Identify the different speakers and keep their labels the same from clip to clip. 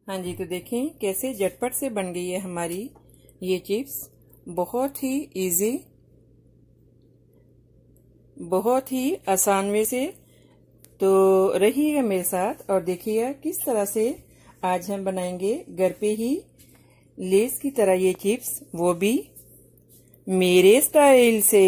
Speaker 1: हाँ जी, तो देखें कैसे झटपट से बन गई है हमारी ये चिप्स। बहुत ही इजी, बहुत ही आसान वे से। तो रहिएगा मेरे साथ और देखिएगा किस तरह से आज हम बनाएंगे घर पे ही लेस की तरह ये चिप्स, वो भी मेरे स्टाइल से।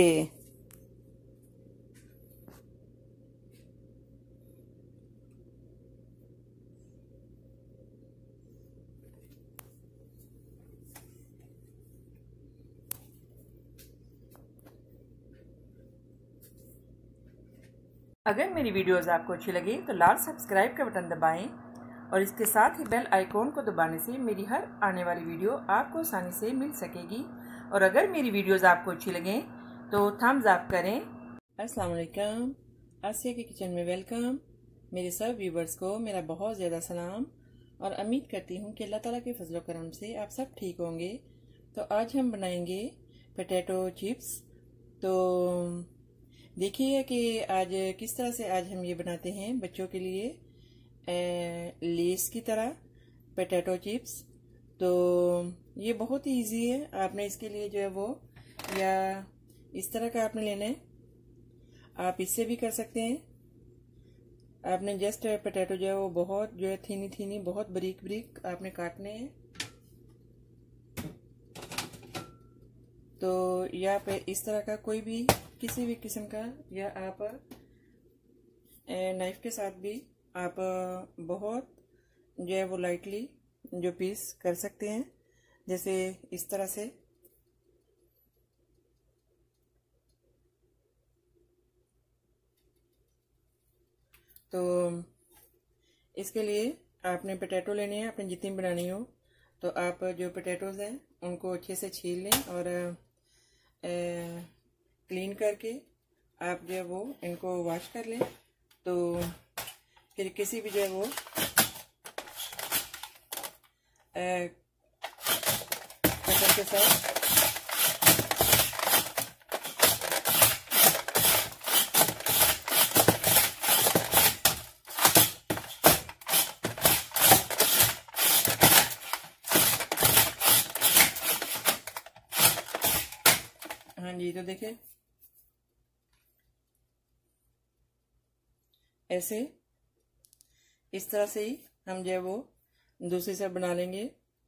Speaker 1: अगर मेरी वीडियोस आपको अच्छी लगे तो लाल सब्सक्राइब का बटन दबाएं और इसके साथ ही बेल आइकॉन को दबाने से मेरी हर आने वाली वीडियो आपको आसानी से मिल सकेगी। और अगर मेरी वीडियोस आपको अच्छी लगें तो थम्स अप करें। अस्सलाम वालेकुम, आसिया के किचन में वेलकम। मेरे सब व्यूवर्स को मेरा बहुत ज़्यादा सलाम और उम्मीद करती हूँ कि अल्लाह ताला के फजल करम से आप सब ठीक होंगे। तो आज हम बनाएंगे पोटैटो चिप्स। तो देखिए कि आज किस तरह से आज हम ये बनाते हैं बच्चों के लिए लेस की तरह पोटैटो चिप्स। तो ये बहुत ही इजी है। आपने इसके लिए जो है वो या इस तरह का आपने लेना है, आप इससे भी कर सकते हैं। आपने जस्ट पोटैटो जो है वो बहुत जो है थीनी थीनी बहुत बारीक बारीक आपने काटने हैं। तो या पे इस तरह का कोई भी किसी भी किस्म का, या आप नाइफ के साथ भी आप बहुत जो है वो लाइटली जो पीस कर सकते हैं, जैसे इस तरह से। तो इसके लिए आपने पोटैटो लेने हैं, आपने जितनी बनानी हो। तो आप जो पोटैटोज हैं उनको अच्छे से छील लें और क्लीन करके आप जो है वो इनको वॉश कर लें। तो फिर किसी भी जो है वो कटर के साथ हाँ जी, तो देखिए ऐसे इस तरह से ही हम जो है वो दूसरी साइड बना लेंगे।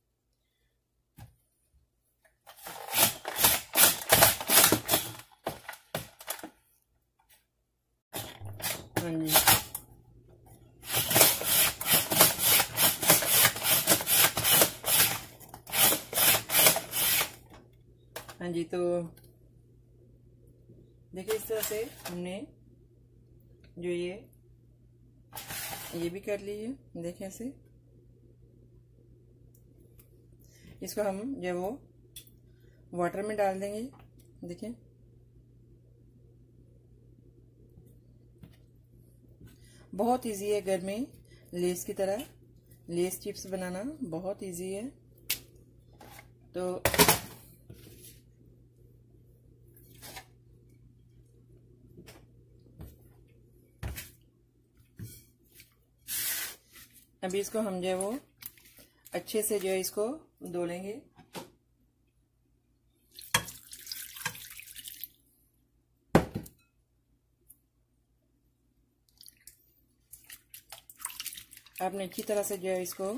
Speaker 1: हाँ जी, हाँ जी, तो देखिए इस तरह से हमने जो ये भी कर ली है। देखें ऐसे इसको हम जो वो वाटर में डाल देंगे। देखें बहुत इजी है, घर में लेस की तरह लेस चिप्स बनाना बहुत इजी है। तो अभी इसको हम जो है वो अच्छे से जो है इसको धो लेंगे। आपने अच्छी तरह से जो है इसको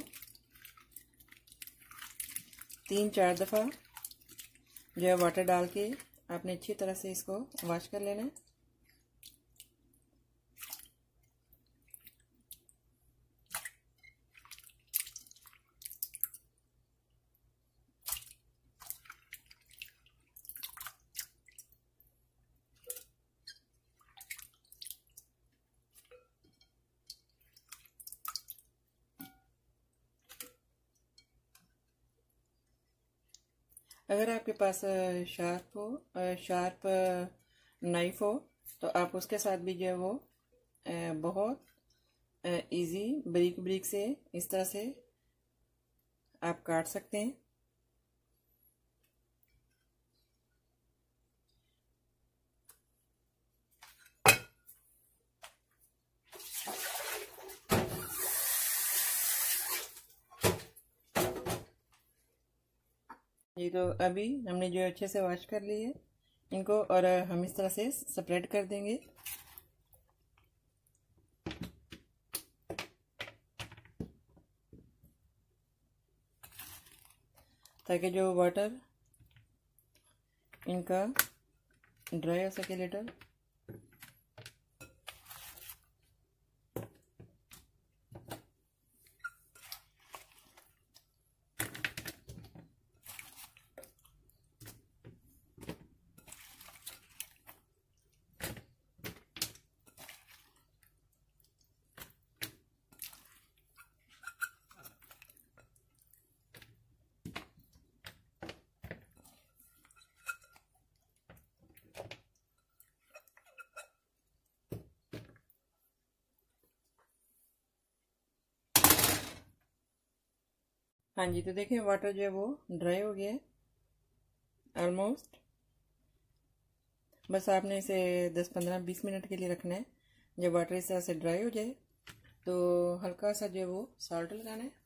Speaker 1: 3-4 दफ़ा जो है वाटर डाल के आपने अच्छी तरह से इसको वॉश कर लेना है। अगर आपके पास शार्प नाइफ हो तो आप उसके साथ भी जो है वो बहुत इजी बारीक बारीक से इस तरह से आप काट सकते हैं। ये तो अभी हमने जो अच्छे से वॉश कर ली है इनको, और हम इस तरह से सेपरेट कर देंगे ताकि जो वाटर इनका ड्राई हो सके लेटर। हाँ जी, तो देखिए वाटर जो है वो ड्राई हो गया है ऑलमोस्ट। बस आपने इसे 10-15-20 मिनट के लिए रखना है। जब वाटर इस तरह से ड्राई हो जाए तो हल्का सा जो है वो सॉल्ट लगाना है।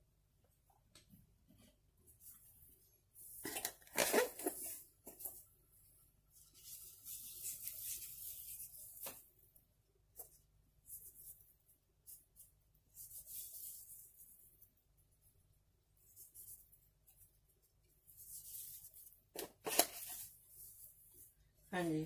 Speaker 1: हाँ जी,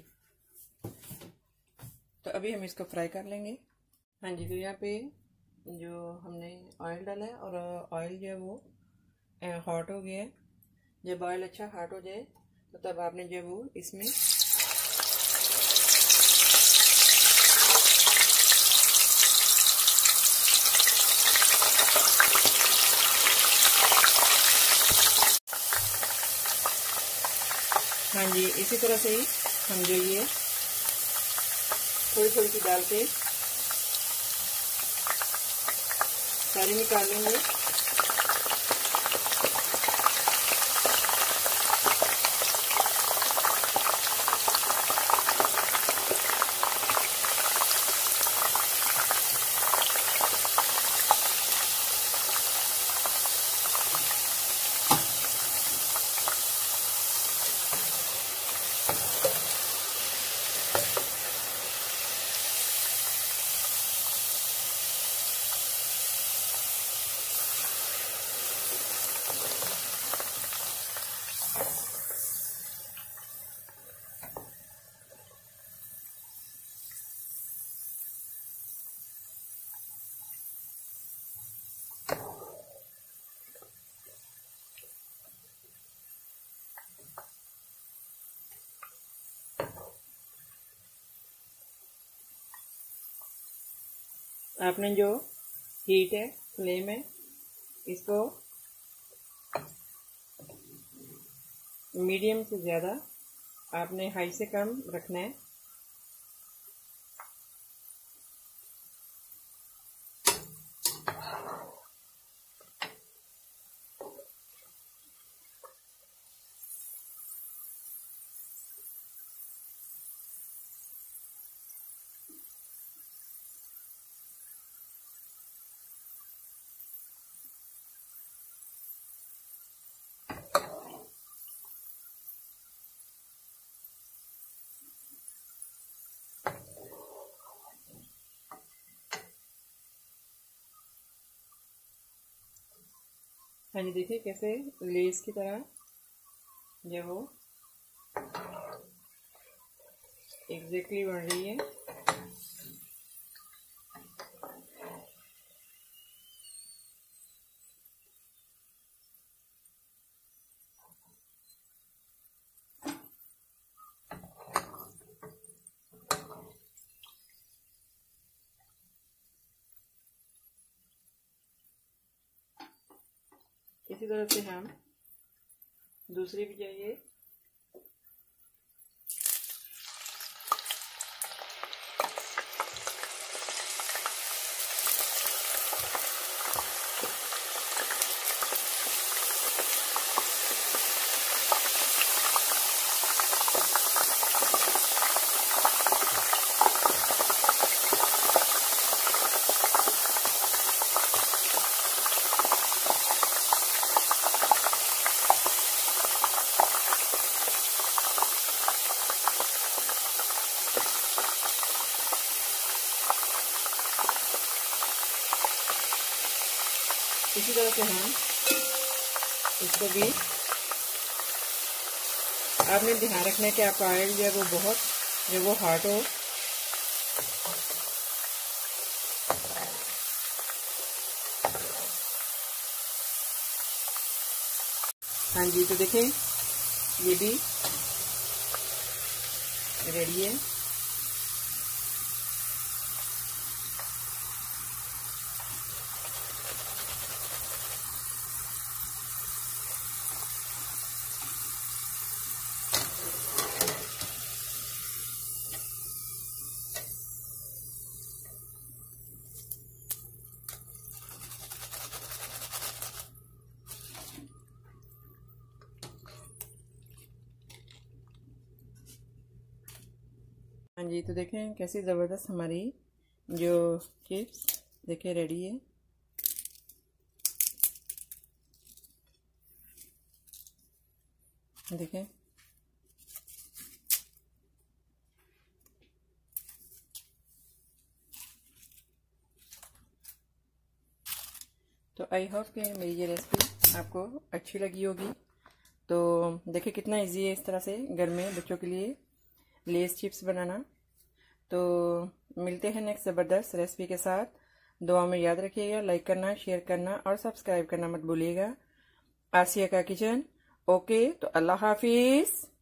Speaker 1: तो अभी हम इसको फ्राई कर लेंगे। हाँ जी, तो यहाँ पे जो हमने ऑयल डाला है और ऑयल जो है वो हॉट हो गया है। जब ऑयल अच्छा हॉट हो जाए तो तब आपने जो है वो इसमें हाँ जी, इसी तरह से ही हम जो ये थोड़ी थोड़ी सी डाल के सारी निकाल लेंगे। आपने जो हीट है, फ्लेम है, इसको मीडियम से ज़्यादा, आपने हाई से कम रखना है। हाँ जी, देखिए कैसे लेस की तरह जो वो एग्जैक्टली बन रही है। इसी तरह से हम दूसरी भी चाहिए। इसी तरह से हम इसको भी आपने ध्यान रखना है कि आपका ऑयल जो है वो बहुत जो वो हॉट हो। हाँ जी, तो देखें ये भी रेडी है। हाँ जी, तो देखें कैसी ज़बरदस्त हमारी जो चिप्स देखें रेडी है। देखें तो आई होप कि मेरी ये रेसिपी आपको अच्छी लगी होगी। तो देखिए कितना इजी है इस तरह से घर में बच्चों के लिए लेस चिप्स बनाना। तो मिलते हैं नेक्स्ट ज़बरदस्त रेसिपी के साथ। दुआ में याद रखिएगा, लाइक करना, शेयर करना और सब्सक्राइब करना मत भूलिएगा। आसिया का किचन। ओके, तो अल्लाह हाफिज़।